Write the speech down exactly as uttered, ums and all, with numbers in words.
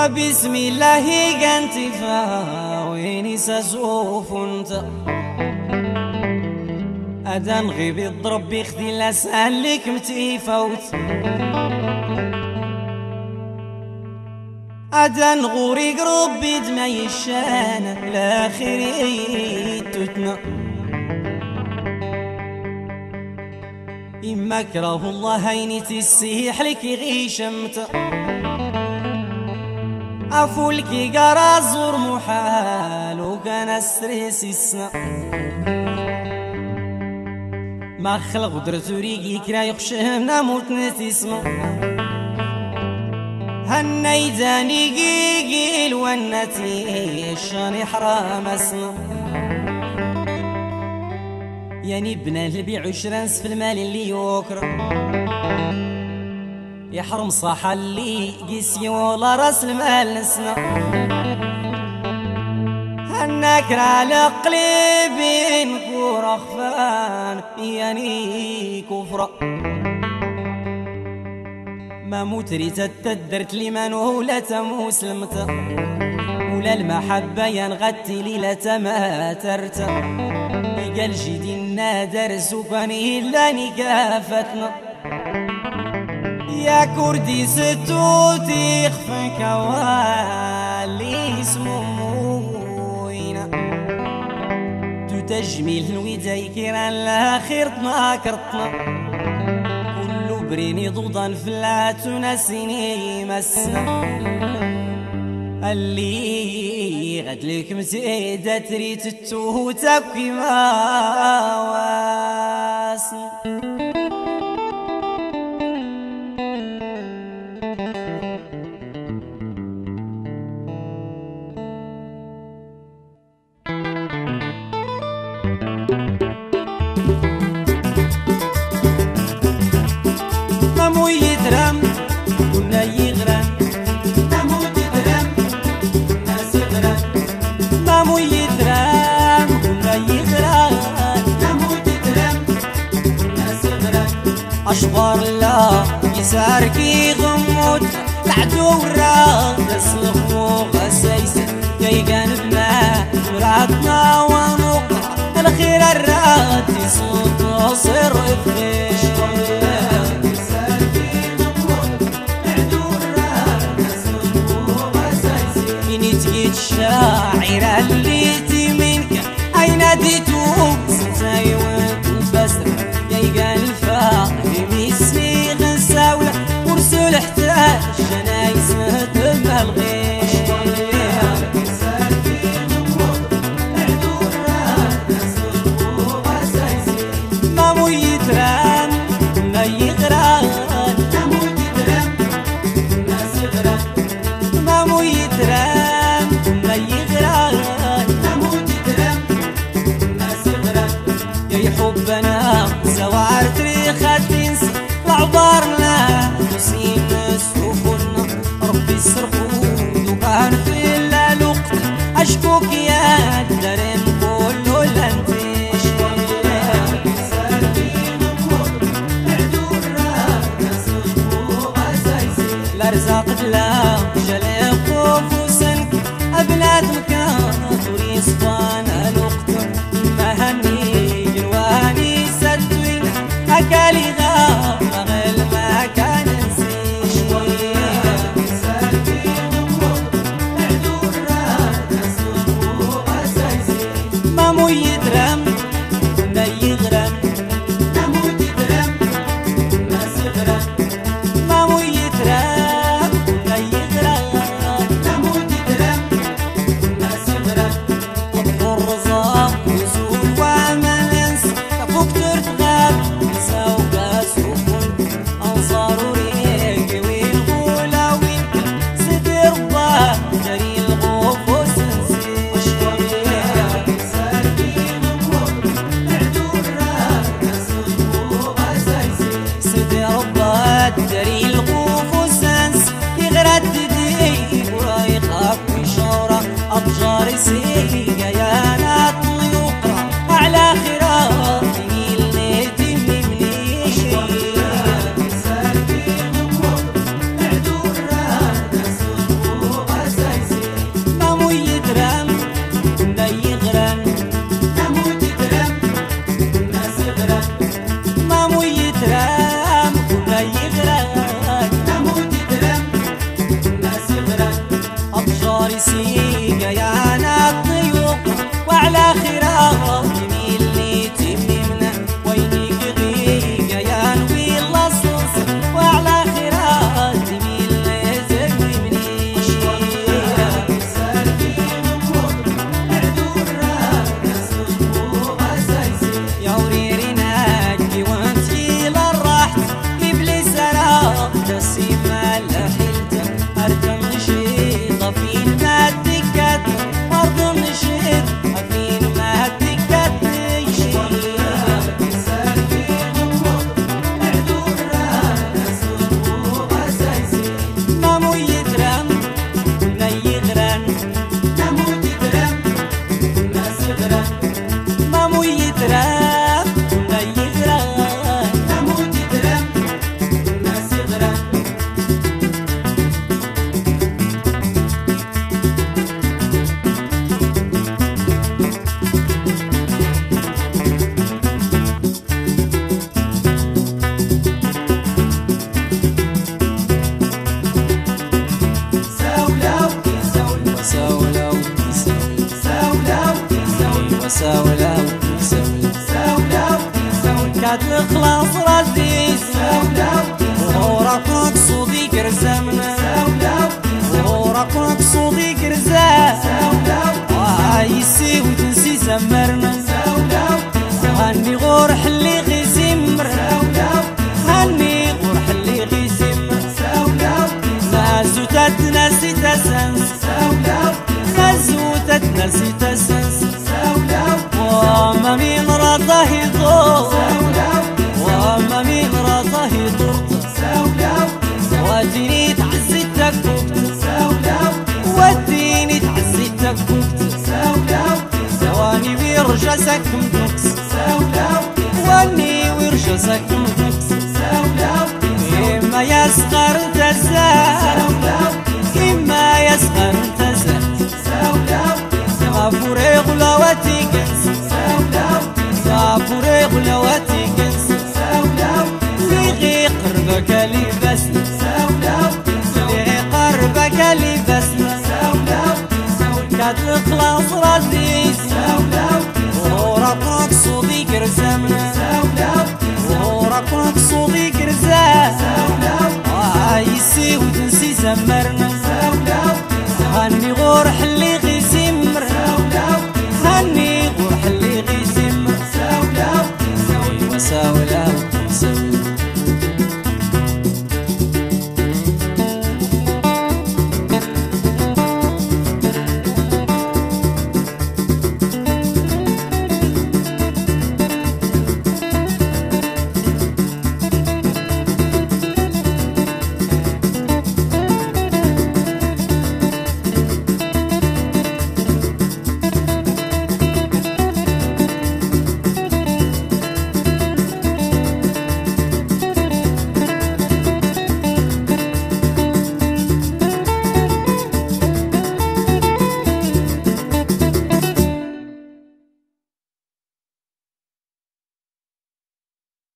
وبسم الله قنتي فاويني سزوف انت أدان غيبي الضرب يخدي لا سألك متي فوت أدان غوري قربي دمي الشانة الآخر يتوتنا إما كره الله هيني تسيح لك غيشمت أفولكي قرازور محال وكان ستريس السنا ما خلق قدرت ريقي كرا يخشمنا موت نتسمع هالنيداني قيقيل والنتي الشاني حرام اسمع يعني بنا البيع عشرانس في المال اللي يوكر يحرم صح اللي قيسي ولا راس المال نسنا هنكر على قلبي نكور أخفان يعني كفرة ما متري تتدرت لمن ولا تمسلمت ولا المحبة ينغتي ليلة ما ترت قال جدي النادر سكاني إلا نكافتنا يا كردي ستوتي خفك والي اسمه موينة تجميل الوداي كيران الاخير تناكرتنا كل بريني ضوضا فلات وناسيني مسنا اللي غدلك مزيدة تريد التوتك كيما واسنا مامو يدرم كنا يغرم مامو تدرم كنا صغرم مامو يدرم كنا يغرم مامو تدرم كنا صغرم أشبار لا يساركي غموت العدو الراس الخوخ السيس يقان بنا مراتنا ونقطع الخير الرات يصوت صرف خيش الشاعر اللي منك أين ديتوك ستاي والبسر يلقى الفاقد بيسمي غنساولة ورسول احتاج جنايس تم الغيش مامو يدرم ما يغران مامو تدرم ما صغران مامو يدرم حبنا سوار تريخة تنسى وعبارنا نسيم سفرنا ربي السرقود وكان في اللقط أشكوك يا الدرين كله لانتيش الأرزاق دلا جليق وفوسنك أبلاد مكان توري صفانا لقط مهني أكالي غاب غير ما كان نسيش مامو يدرم ما يغرم مامو تدرم ما صغرم مامو يدرم ما يغرم مامو تدرم ما صغرم طب الرزاق يزول وما ننسى أبوك ترتغاب ساولا ساولا ساولا ساولا كاد الخلاص رزيز ساولا وراك مقصودي كرزمنا ساولا وراك مقصودي كرزا ساولا عايسي وتنسي سمرنا ساولا هاني غور حلي غي زمر ساولا هاني غور حلي غي زمر ساولا نازو تتنسي تسنس ساولا نازو تتنسي تسنس ساولا وما من رضاه يضر وما من رضاه يضر ساولا وديني تعزي تكبت ساولا وديني تعزي تكبت ساولا واني ويرجع سكم دوكس ساولا واني ويرجع سكم دوكس ساولا إما يسخر تزال إما يسخر تزال ساولا غفوري غلاواتي كنس ساولا غفوري غلاواتي كنس ساولا لغي قربك لي بسنا ساولا لغي قربك لي بسنا ساولا كاد الخلاص رزيز ساولا وراك مقصودي كرزمنا